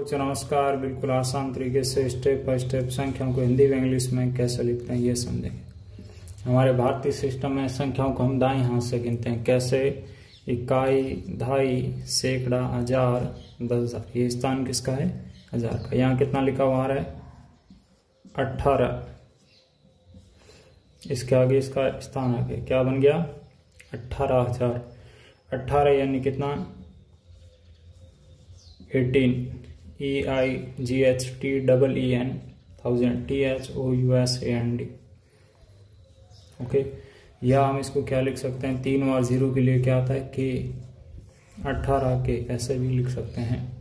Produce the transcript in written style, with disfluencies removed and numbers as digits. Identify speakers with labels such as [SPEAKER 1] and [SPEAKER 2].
[SPEAKER 1] तो नमस्कार। बिल्कुल आसान तरीके से स्टेप बाय स्टेप संख्याओं को हिंदी व इंग्लिश में कैसे लिखते हैं ये समझेंगे। हमारे भारतीय सिस्टम में संख्याओं को हम दाएं हाथ से गिनते हैं। कैसे? इकाई, दहाई, सैकड़ा, हजार, 10,000। ये स्थान किसका है? हजार का। यहाँ कितना लिखा हुआ है? 18। इसके आगे इसका स्थान आगे क्या बन गया? 18,000। 18 यानी कितना? 18। EIGHTEEN 1000 THOUSAND। ओके, या हम इसको क्या लिख सकते हैं? 3 और 0 के लिए क्या आता है? K। 18 के ऐसे भी लिख सकते हैं।